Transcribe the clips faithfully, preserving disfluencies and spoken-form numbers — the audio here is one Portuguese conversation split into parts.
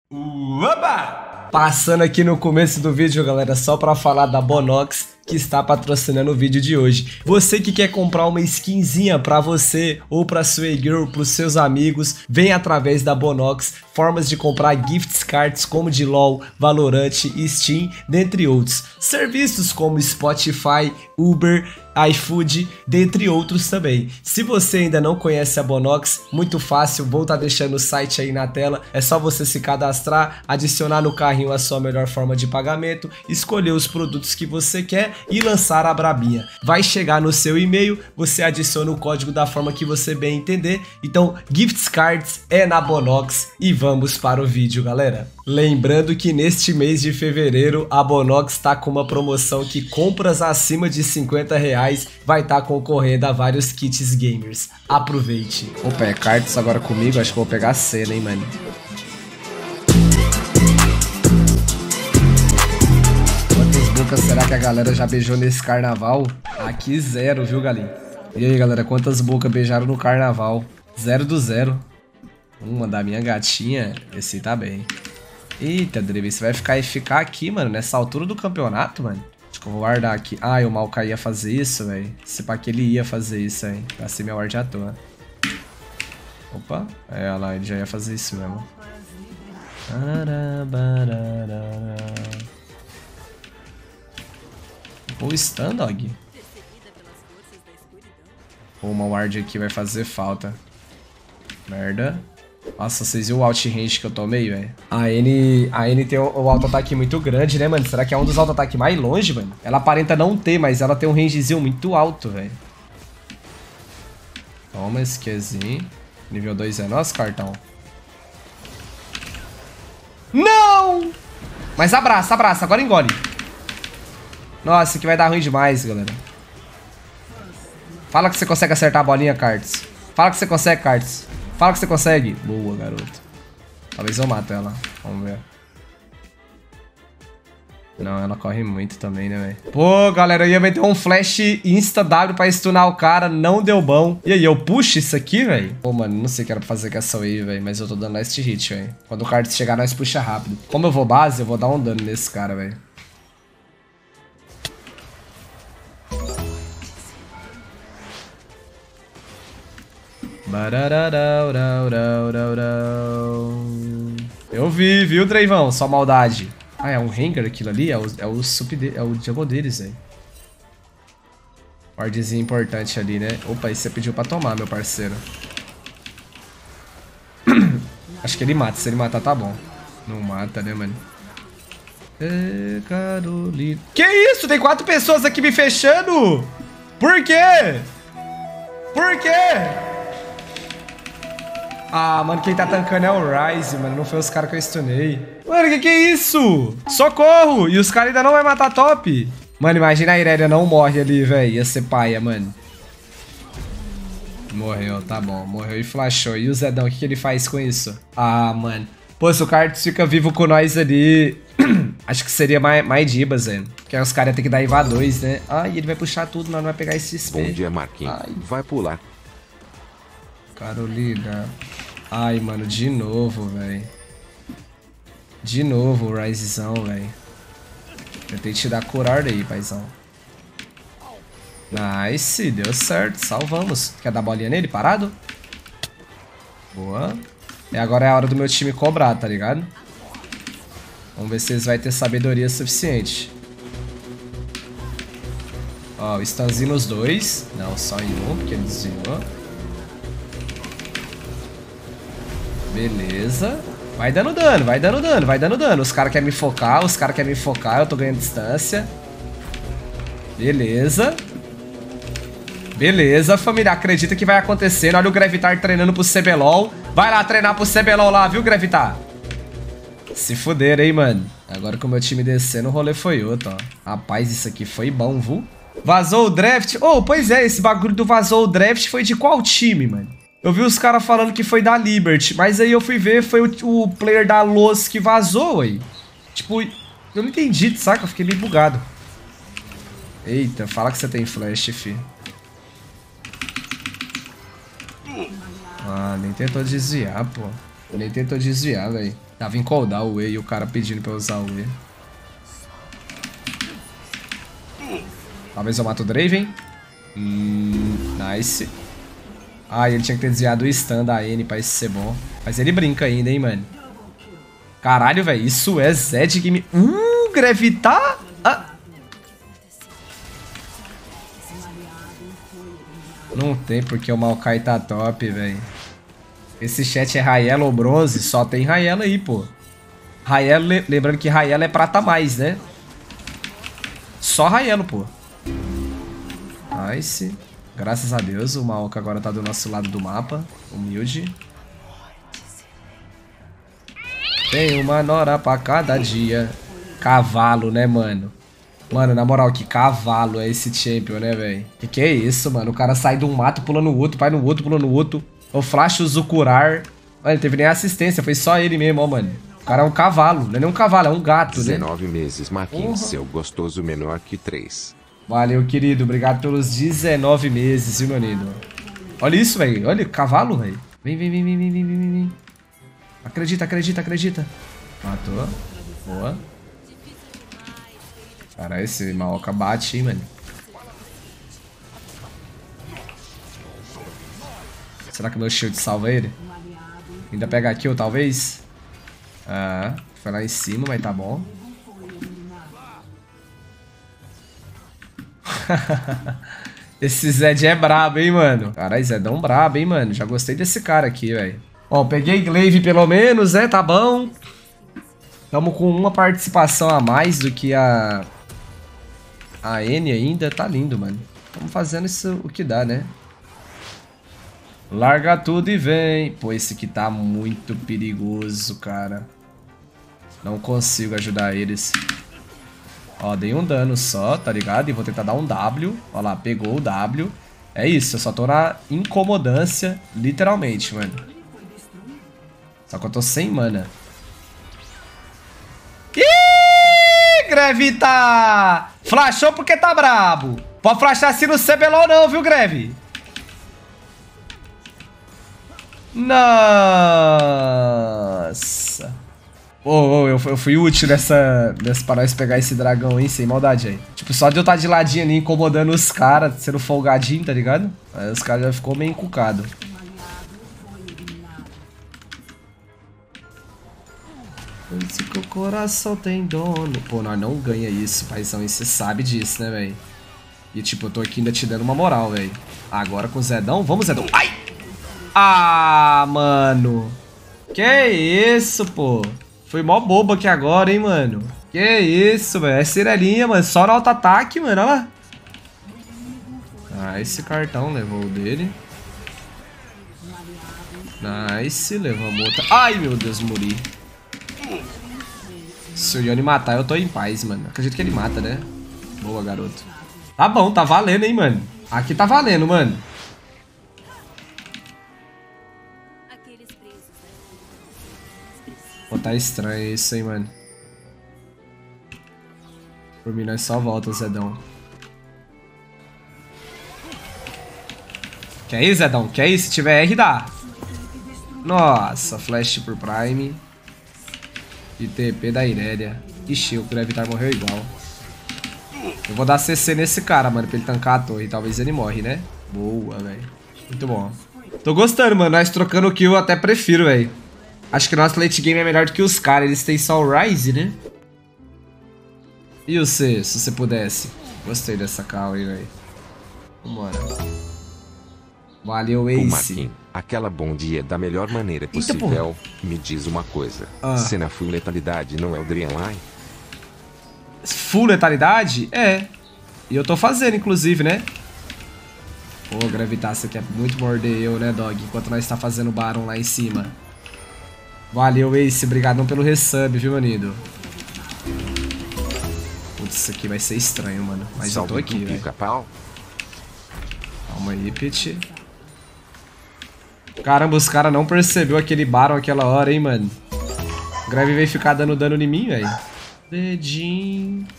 Oba! Passando aqui no começo do vídeo, galera, só pra falar da Bonox, que está patrocinando o vídeo de hoje. Você que quer comprar uma skinzinha pra você ou pra sua girl, pros seus amigos, vem através da Bonox. Formas de comprar gift cards como de LoL, Valorant e Steam, dentre outros. Serviços como Spotify, Uber, iFood, dentre outros também. Se você ainda não conhece a Bonox, muito fácil, vou estar deixando o site aí na tela. É só você se cadastrar, adicionar no carrinho a sua melhor forma de pagamento, escolher os produtos que você quer e lançar a brabinha. Vai chegar no seu e-mail, você adiciona o código da forma que você bem entender. Então, gift cards é na Bonox e vamos para o vídeo, galera. Lembrando que neste mês de fevereiro a Bonox está com uma promoção que compras acima de cinquenta reais vai estar concorrendo a vários kits gamers. Aproveite. Opa, é cards agora comigo, acho que eu vou pegar a cena, hein, mano. Quantas bocas será que a galera já beijou nesse carnaval? Aqui zero, viu, galinha? E aí, galera, quantas bocas beijaram no carnaval? Zero do zero. Uma da minha gatinha, esse tá bem. Eita, Drive, você vai ficar, ficar aqui, mano, nessa altura do campeonato, mano? Acho que eu vou guardar aqui. Ah, o Maokai ia fazer isso, velho. Se pá que ele ia fazer isso, hein. Gastei minha ward à toa. Opa, é, olha lá, ele já ia fazer isso mesmo. Pô, stun, dog. Pô, uma ward aqui vai fazer falta. Merda. Nossa, vocês viram o out-range que eu tomei, velho? A N, a N tem o, o auto-ataque muito grande, né, mano? Será que é um dos auto-ataques mais longe, mano? Ela aparenta não ter, mas ela tem um rangezinho muito alto, velho. Toma esse Qzinho. Nível dois é nosso, cartão. Não! Mas abraça, abraça. Agora engole. Nossa, isso aqui vai dar ruim demais, galera. Fala que você consegue acertar a bolinha, Cards. Fala que você consegue, Cards. Fala que você consegue. Boa, garoto. Talvez eu mato ela. Vamos ver. Não, ela corre muito também, né, velho? Pô, galera, eu ia meter um flash insta-W pra stunar o cara. Não deu bom. E aí, eu puxo isso aqui, velho? Pô, mano, não sei o que era pra fazer com essa wave, velho. Mas eu tô dando last hit, velho. Quando o card chegar, nós puxa rápido. Como eu vou base, eu vou dar um dano nesse cara, velho. Eu vi, viu, Dreivão? Só maldade. Ah, é um Rengar aquilo ali? É o, é o sup de, é o jungle deles, velho. Wardzinho importante ali, né? Opa, isso você pediu pra tomar, meu parceiro. Acho que ele mata. Se ele matar, tá bom. Não mata, né, mano? É, Carolina. Que isso? Tem quatro pessoas aqui me fechando? Por quê? Por quê? Ah, mano, quem tá tancando é o Ryze, mano. Não foi os caras que eu stunei. Mano, que que é isso? Socorro! E os caras ainda não vai matar top. Mano, imagina a Irelia não morre ali, velho. Ia ser paia, mano. Morreu, tá bom. Morreu e flashou. E o Zedão, o que, que ele faz com isso? Ah, mano. Pô, se o Cards fica vivo com nós ali... Acho que seria mais, mais Dibas, velho. Porque aí os caras iam ter que dar I V A dois, né? Ah, e ele vai puxar tudo, nós não vai pegar esse X P. Bom dia, Marquinhos. Ai. Vai pular. Carolina. Ai, mano, de novo, velho. De novo o Ryzezão, velho. Tentei te dar curar aí, paizão. Nice, deu certo, salvamos. Quer dar bolinha nele, parado? Boa. E agora é a hora do meu time cobrar, tá ligado? Vamos ver se eles vão ter sabedoria suficiente. Ó, o stunzinho nos dois. Não, só em um, porque ele desviou. Beleza. Vai dando dano, vai dando dano, vai dando dano. Os caras querem me focar, os caras querem me focar. Eu tô ganhando distância. Beleza. Beleza, família. Acredita que vai acontecendo. Olha o Gravitar treinando pro C B L O L. Vai lá treinar pro C B L O L lá, viu, Gravitar? Se fuderam, hein, mano. Agora com o meu time descendo, o rolê foi outro, ó. Rapaz, isso aqui foi bom, viu? Vazou o draft? Oh, pois é, esse bagulho do vazou o draft foi de qual time, mano? Eu vi os caras falando que foi da Liberty, mas aí eu fui ver, foi o, o player da Loz que vazou, aí. Tipo, eu não entendi, saca? Eu fiquei meio bugado. Eita, fala que você tem flash, fi. Ah, nem tentou desviar, pô. Nem tentou desviar, velho. Tava em cooldown o E e o cara pedindo pra eu usar o E. Talvez eu mato o Draven. Hum, nice. Ah, ele tinha que ter desviado o stun da N pra isso ser bom. Mas ele brinca ainda, hein, mano. Caralho, velho. Isso é Zed Game. Uh, Gravitar? Ah. Não tem porque o Maokai tá top, velho. Esse chat é Raela ou bronze? Só tem Raela aí, pô. Raela, lembrando que Raela é prata mais, né? Só Raelo, pô. Nice. Graças a Deus, o Maoka agora tá do nosso lado do mapa. Humilde. Tem uma nora pra cada dia. Cavalo, né, mano? Mano, na moral, que cavalo é esse champion, né, velho? Que que é isso, mano? O cara sai de um mato pulando no outro, vai no outro, pulando no outro. O Flash usa o curar. Mano, ele teve nem assistência, foi só ele mesmo, ó, mano. O cara é um cavalo, não é nem um cavalo, é um gato, né? dezenove meses, Marquinhos, Uhum. seu gostoso menor que três. Valeu, querido. Obrigado pelos dezenove meses, viu, meu lindo? Olha isso, velho. Olha o cavalo, velho. Vem, vem, vem, vem, vem, vem, vem, vem. Acredita, acredita, acredita. Matou. Boa. Caralho, esse Maoka bate, hein, mano. Será que meu shield salva ele? Ainda pega kill, talvez? Ah, foi lá em cima, mas tá bom. Esse Zed é brabo, hein, mano. Caralho, Zedão brabo, hein, mano. Já gostei desse cara aqui, velho. Ó, peguei Glaive pelo menos, né? Tá bom. Tamo com uma participação a mais do que a... A N ainda. Tá lindo, mano. Tamo fazendo isso o que dá, né? Larga tudo e vem. Pô, esse aqui tá muito perigoso, cara. Não consigo ajudar eles. Ó, dei um dano só, tá ligado? E vou tentar dar um W. Ó lá, pegou o W. É isso, eu só tô na incomodância, literalmente, mano. Só que eu tô sem mana. Ih, Grevita! Flashou porque tá brabo. Pode flashar assim no C B L O L não, viu, Greve? Nossa. Ô, oh, eu, eu fui útil nessa, nessa pra nós pegar esse dragão, hein? Sem maldade aí. Tipo, só de eu estar de ladinho ali incomodando os caras, sendo folgadinho, tá ligado? Aí os caras já ficou meio encucado. Esse que o coração tem dono. Pô, nós não ganha isso, paizão. E você sabe disso, né, velho? E tipo, eu tô aqui ainda te dando uma moral, velho. Agora com o Zedão. Vamos, Zedão. Ai! Ah, mano. Que isso, pô. Foi mó bobo aqui agora, hein, mano. Que isso, velho. É cirelinha, mano. Só no auto-ataque, mano. Olha lá. Ah, esse cartão levou o dele. Nice. Levamos outra. Ai, meu Deus, morri. Se o Yone matar, eu tô em paz, mano. Acredito que ele mata, né? Boa, garoto. Tá bom, tá valendo, hein, mano. Aqui tá valendo, mano. Pô, tá estranho isso, hein, mano. Por mim, nós só volta, Zedão. Quer ir, Zedão? Quer ir? Se tiver R, dá. Nossa, flash por Prime. E T P da Irelia. Ixi, o Gravitar morreu igual. Eu vou dar C C nesse cara, mano, pra ele tancar a torre. Talvez ele morre, né? Boa, velho. Muito bom. Tô gostando, mano. Nós trocando kill eu até prefiro, velho. Acho que o nosso late game é melhor do que os caras. Eles têm só o Ryze, né? E você, se você pudesse? Gostei dessa call aí, velho. Vambora. Valeu, Ace. Aquela bom dia da melhor maneira possível. Eita, me diz uma coisa. Ah. Cena full letalidade não é o Dreamline? Full letalidade? É. E eu tô fazendo, inclusive, né? Pô, Gravitar, você quer muito morder eu, né, dog? Enquanto nós tá fazendo o Baron lá em cima. Valeu, Ace. Obrigadão pelo resub, viu, manido? Putz, isso aqui vai ser estranho, mano. Mas Salve, eu tô aqui, velho. Calma aí, Pit. Caramba, os caras não percebeu aquele Baron aquela hora, hein, mano. O Grave veio ficar dando dano em mim, velho. Dedinho.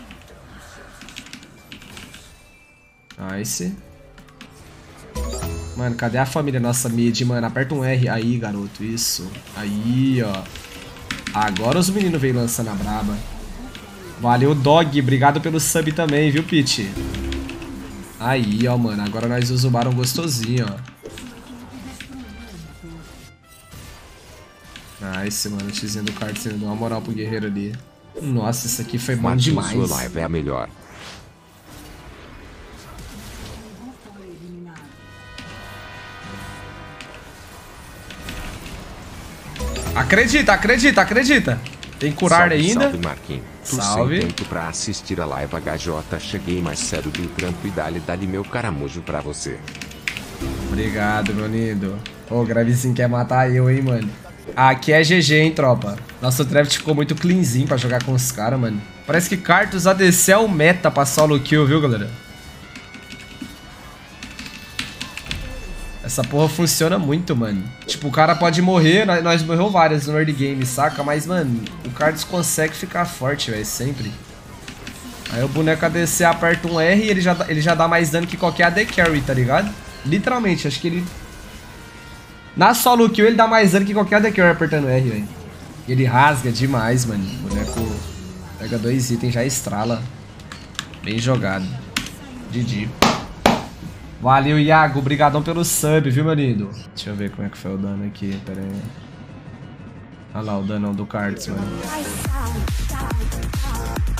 Nice. Mano, cadê a família nossa mid, mano? Aperta um R aí, garoto. Isso. Aí, ó. Agora os meninos veio lançando a braba. Valeu, Dog. Obrigado pelo sub também, viu, Pete? Aí, ó, mano. Agora nós usubaram gostosinho, ó. Nice, mano. O Xzinho do kart deu uma moral pro guerreiro ali. Nossa, isso aqui foi bom demais. Sua live é a melhor. Acredita, acredita, acredita. Tem curar salve, ainda. Salve, Marquinhos. Tô Salve. sem tempo pra assistir a live H J. Cheguei mais cedo do trampo e dali, dali meu caramujo pra você. Obrigado, meu lindo. Ô, o Gravezinho quer matar eu, hein, mano. Aqui é G G, hein, tropa. Nosso draft ficou muito cleanzinho pra jogar com os caras, mano. Parece que Cartus A D C é o meta pra solo kill, viu, galera? Essa porra funciona muito, mano. Tipo, o cara pode morrer, nós, nós morreu várias no early game, saca? Mas, mano, o Cartus consegue ficar forte, velho, sempre. Aí o boneco A D C aperta um R e ele já, ele já dá mais dano que qualquer A D Carry, tá ligado? Literalmente, acho que ele... Na solo kill ele dá mais dano que qualquer A D Carry apertando R, velho. E ele rasga demais, mano. O boneco pega dois itens, já estrala. Bem jogado. G G. Valeu, Iago. Obrigadão pelo sub, viu, meu lindo? Deixa eu ver como é que foi o dano aqui. Pera aí. Olha lá o dano do Cards, mano.